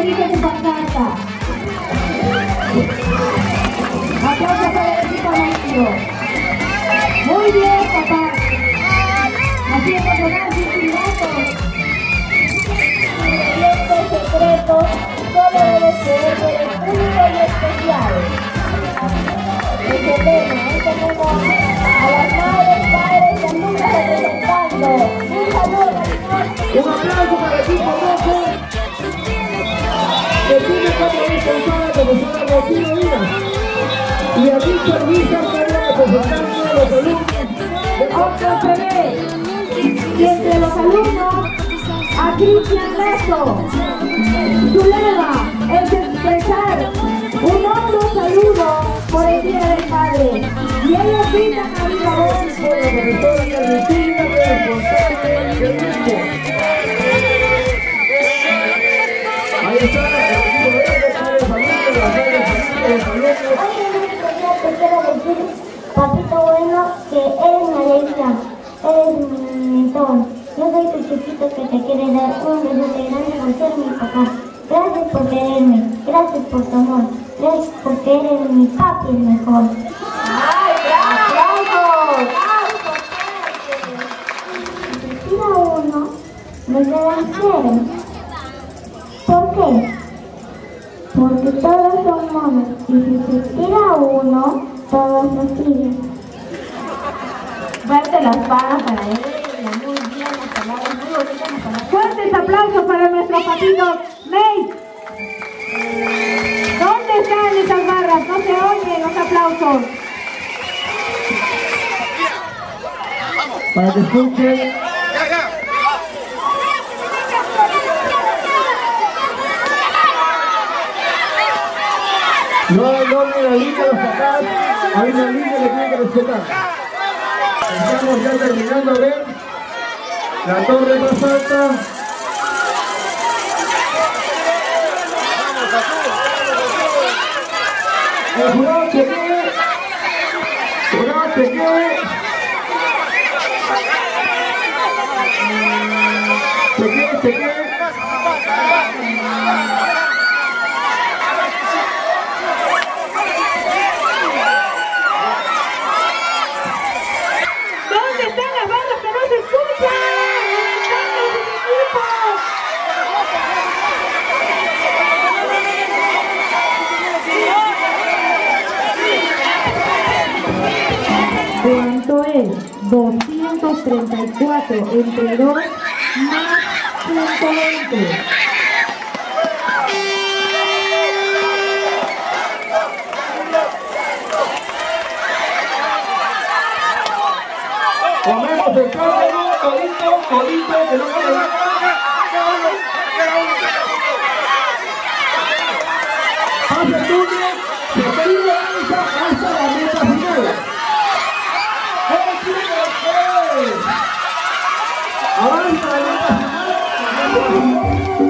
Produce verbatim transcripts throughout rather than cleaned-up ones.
dice su pancarta. Aplausos para el equipo nuestro. Muy bien, papá. Haciendo sonar sus silbatos. Este secreto solo debe ser de el único y especial. Este tema, este tema a las madres, padres y alumnos representando. Un saludo, Un aplauso para el equipo rojo. Que tiene como responsable a la profesora Rocío Díaz. Y a Richard Vizar, que era representante de los alumnos. Otro se ve. Y entre los alumnos, a Cristian Lazo. Su lema es expresar un hondo saludo por el Día del Padre. Y ellos brindan a viva voz Por la profesora Ernestina, responsable del grupo. Ahí está, el equipo verde, padre de familia, las madres de familia, los alumnos. te quiero decir, papito bueno, que eres mi alegría, eres mi mentor. Yo soy tu chiquito que te quiere dar un besote grande por ser mi papá. Gracias por quererme, gracias por tu amor, gracias porque eres mi papi el mejor. ¡Ay, bravo! Si se tira uno, me quedan cero. ¿Por qué? Porque todos son monos y si se tira uno, todos nos siguen. Fuerte las palmas para ella, muy bien, las palabras, muy bonitas las palabras. Fuertes aplausos para nuestro papito May. ¿Dónde están esas barras? No se oyen los aplausos. Para que escuchen. No hay nombre en la línea de los papás, hay una línea que tienen que respetar. Estamos ya terminando a ver la torre más alta. El jurado chequee, jurado chequee, chequee, chequee. ¿Dónde están las barras que no se escuchan? ¡Levantando sus equipos! ¿Cuánto es? doscientos treinta y cuatro entre dos más ciento veinte. Comemos el carro, todito, todito, que no quede. Pasa el túnel, se pide avanza hasta la meta final. ¡Eh, chicos! ¡Eh! Avanza la meta final.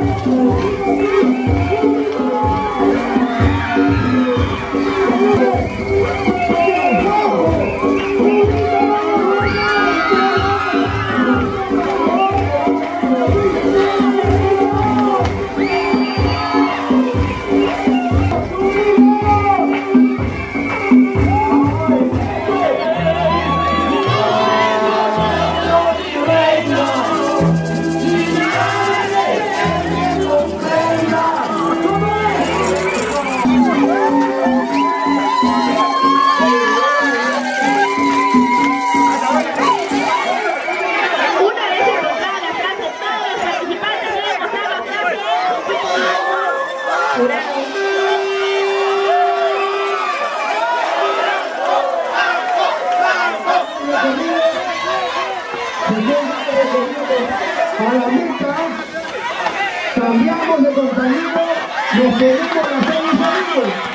A la mitad, cambiamos de compañero, nos quedamos a hacer un saludo.